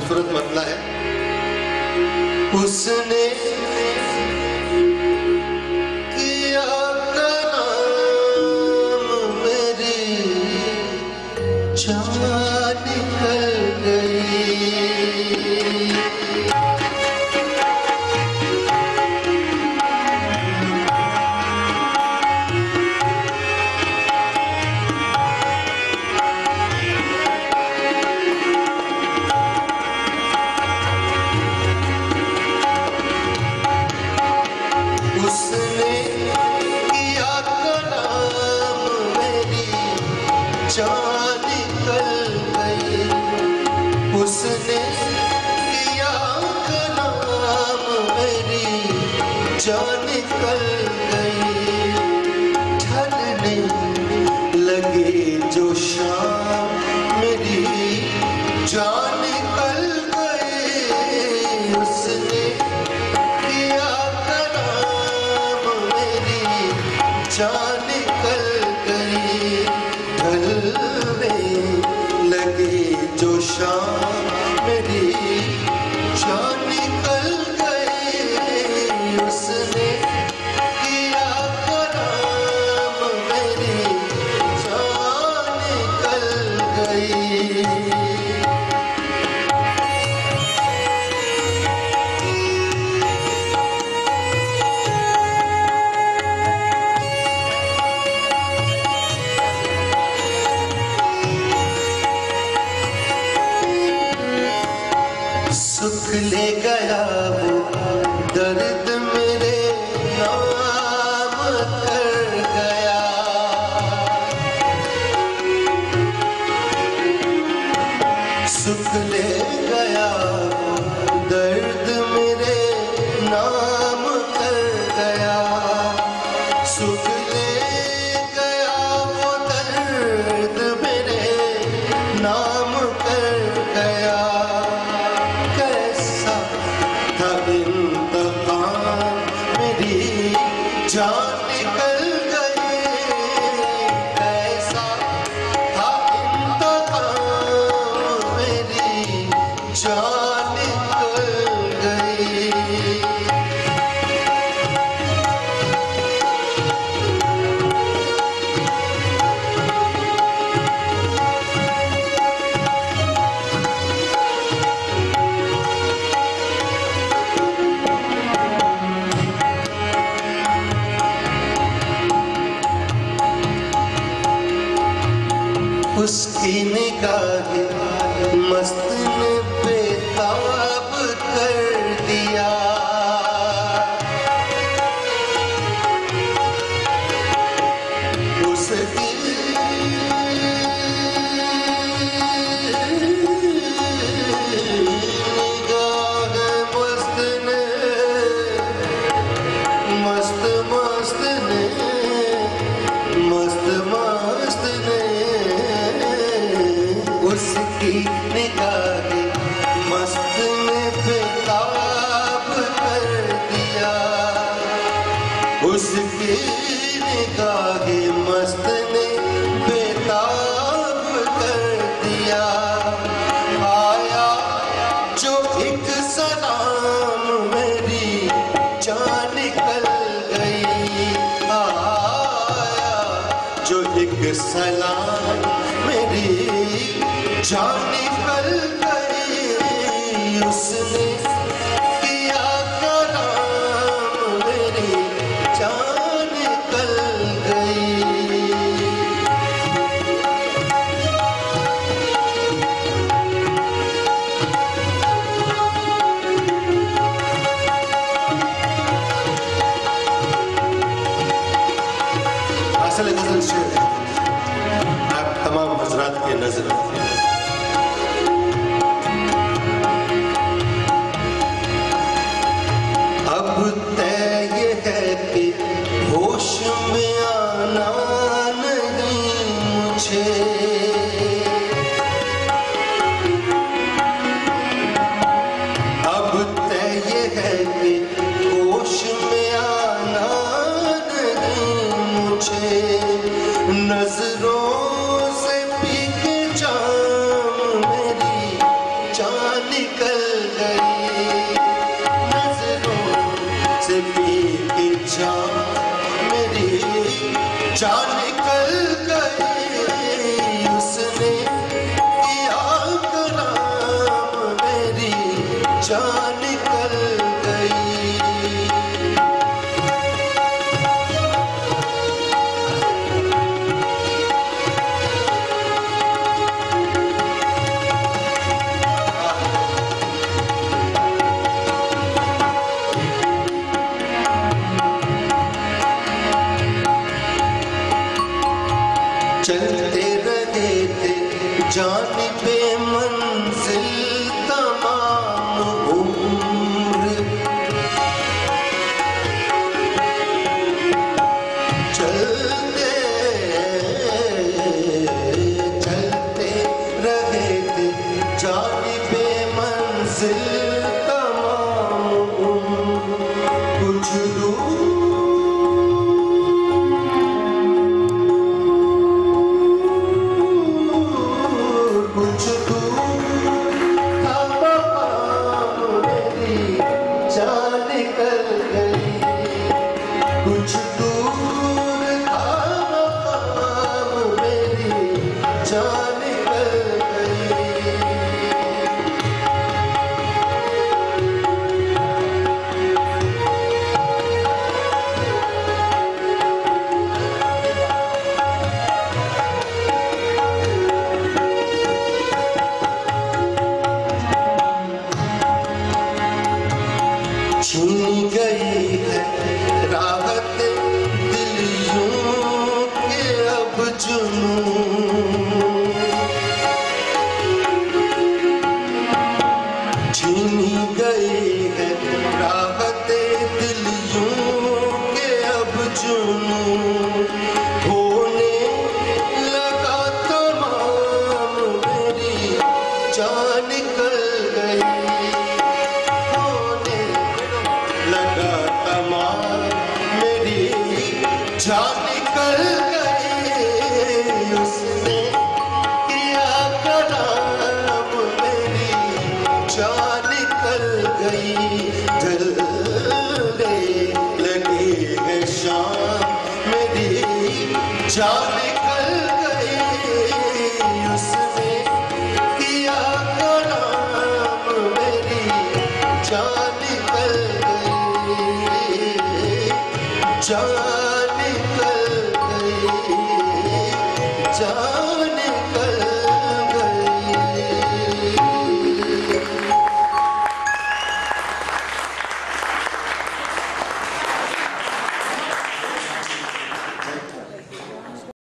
खूबसूरत मतला है। उसने किया काम मेरी जान निकल गई। उसने किया काम मेरी जान निकल गई। उसने किया काम मेरी जान निकल गई। ढलने लगे जो शाम मेरी जान निकल गई। उसने किया जान निकल गई। ढलने लगे जो शाम मेरी जान निकल गई। उसने किया काम मेरी जान निकल गई। सुख ले गया वो दर्द मेरे नाम कर गया। सुख ले गया वो दर्द मेरे नाम कर गया। सुख ले गया वो दर्द मेरे नाम कर गया। जान निकल गई। ऐसा था इंतकाम मेरी जान निकल गई। उसकी निगाहें मस्त ने बेताब कर दिया। उसकी निगाहें मस्त ने मस्त मस्त ने मस्त मस्त ने उसकी निगाहें मस्त ने बेताब कर दिया। उसकी निगाहें मस्त ने बेताब कर दिया। आया जो एक सलाम मेरी जान निकल गई। आया जो एक सलाम मेरी जान निकल गई। उसने किया काम मेरी जान निकल गई। असल गजल शेर है आप तमाम हजरात के नजर। जानी पे मंजिल तमाम उम्र चलते चलते रहे थे, जानी पे मंजिल तमाम उम्र कुछ दूर कुछ दूर था मकाम मेरी जान निकल गई। छीन गई है राहत दिल यूं के अब जुनून, छीनी गई है राहत दिल यूं के अब जुनून, होने लगा तमाम मेरी जान निकल गई, जान निकल गई। उसने किया कराम मेरी जान निकल गई। जलने लगी है शाम मेरी जान निकल गई। उसने किया कराम मेरी जान निकल गई।